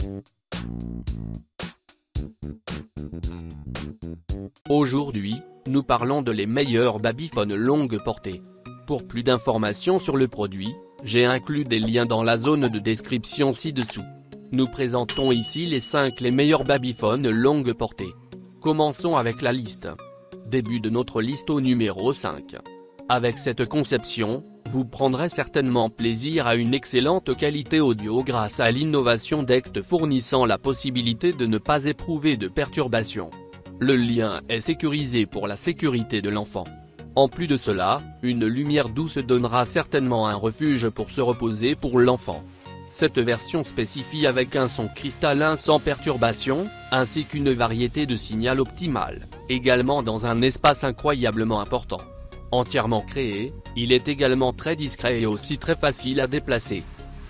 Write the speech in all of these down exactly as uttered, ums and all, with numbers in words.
Aujourd'hui, nous parlons de les meilleurs babyphones longue portée. Pour plus d'informations sur le produit, j'ai inclus des liens dans la zone de description ci-dessous. Nous présentons ici les cinq les meilleurs babyphones longue portée. Commençons avec la liste. Début de notre liste au numéro cinq. Avec cette conception, vous prendrez certainement plaisir à une excellente qualité audio grâce à l'innovation D E C T fournissant la possibilité de ne pas éprouver de perturbations. Le lien est sécurisé pour la sécurité de l'enfant. En plus de cela, une lumière douce donnera certainement un refuge pour se reposer pour l'enfant. Cette version spécifie avec un son cristallin sans perturbation, ainsi qu'une variété de signal optimal, également dans un espace incroyablement important. Entièrement créé, il est également très discret et aussi très facile à déplacer.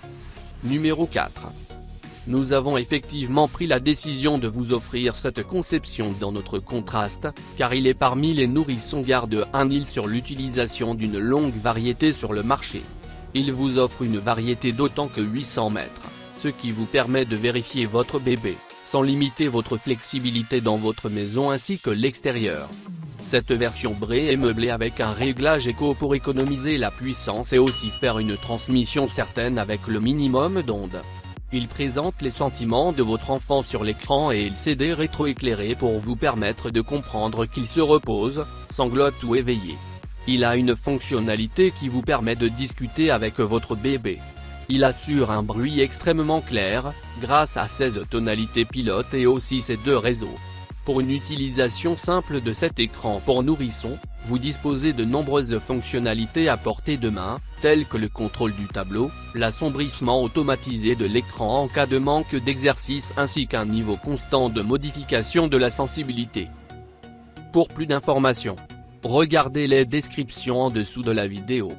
Numéro quatre. Nous avons effectivement pris la décision de vous offrir cette conception dans notre contraste, car il est parmi les nourrissons garde un île sur l'utilisation d'une longue variété sur le marché. Il vous offre une variété d'autant que huit cents mètres, ce qui vous permet de vérifier votre bébé, sans limiter votre flexibilité dans votre maison ainsi que l'extérieur. Cette version brée est meublée avec un réglage éco pour économiser la puissance et aussi faire une transmission certaine avec le minimum d'ondes. Il présente les sentiments de votre enfant sur l'écran et L C D rétroéclairé pour vous permettre de comprendre qu'il se repose, sanglote ou éveillé. Il a une fonctionnalité qui vous permet de discuter avec votre bébé. Il assure un bruit extrêmement clair, grâce à seize tonalités pilotes et aussi ses deux réseaux. Pour une utilisation simple de cet écran pour nourrisson, vous disposez de nombreuses fonctionnalités à portée de main, telles que le contrôle du tableau, l'assombrissement automatisé de l'écran en cas de manque d'exercice ainsi qu'un niveau constant de modification de la sensibilité. Pour plus d'informations, regardez les descriptions en dessous de la vidéo.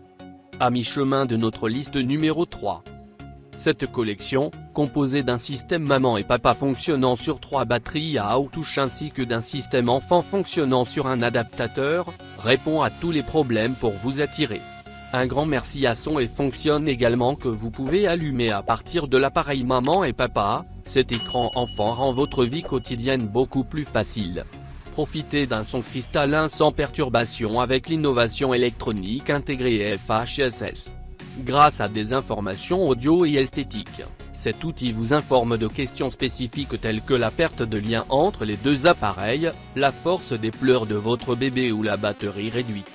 À mi-chemin de notre liste numéro trois. Cette collection, composée d'un système maman et papa fonctionnant sur trois batteries à touche ainsi que d'un système enfant fonctionnant sur un adaptateur, répond à tous les problèmes pour vous attirer. Un grand merci à son et fonctionne également que vous pouvez allumer à partir de l'appareil maman et papa. Cet écran enfant rend votre vie quotidienne beaucoup plus facile. Profitez d'un son cristallin sans perturbation avec l'innovation électronique intégrée F H S S. Grâce à des informations audio et esthétiques, cet outil vous informe de questions spécifiques telles que la perte de lien entre les deux appareils, la force des pleurs de votre bébé ou la batterie réduite.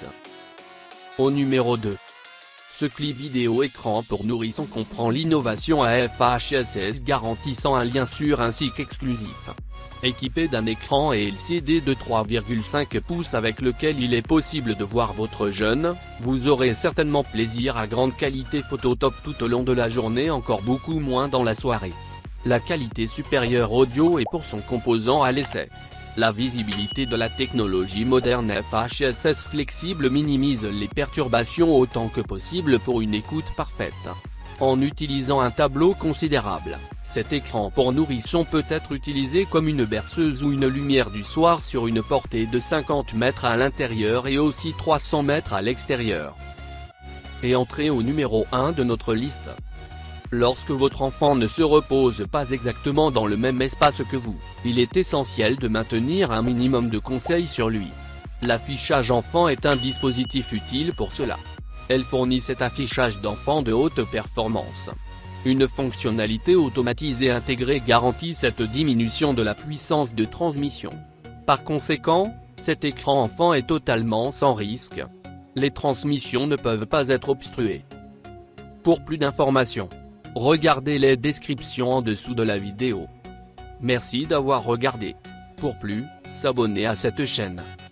Au numéro deux. Ce clip vidéo écran pour nourrisson comprend l'innovation à F H S S garantissant un lien sûr ainsi qu'exclusif. Équipé d'un écran et L C D de trois virgule cinq pouces avec lequel il est possible de voir votre jeune, vous aurez certainement plaisir à grande qualité photo top tout au long de la journée, encore beaucoup moins dans la soirée. La qualité supérieure audio est pour son composant à l'essai. La visibilité de la technologie moderne F H S S flexible minimise les perturbations autant que possible pour une écoute parfaite. En utilisant un tableau considérable, cet écran pour nourrisson peut être utilisé comme une berceuse ou une lumière du soir sur une portée de cinquante mètres à l'intérieur et aussi trois cents mètres à l'extérieur. Et entrez au numéro un de notre liste. Lorsque votre enfant ne se repose pas exactement dans le même espace que vous, il est essentiel de maintenir un minimum de conseils sur lui. L'affichage enfant est un dispositif utile pour cela. Elle fournit cet affichage d'enfant de haute performance. Une fonctionnalité automatisée intégrée garantit cette diminution de la puissance de transmission. Par conséquent, cet écran enfant est totalement sans risque. Les transmissions ne peuvent pas être obstruées. Pour plus d'informations, regardez les descriptions en dessous de la vidéo. Merci d'avoir regardé. Pour plus, s'abonner à cette chaîne.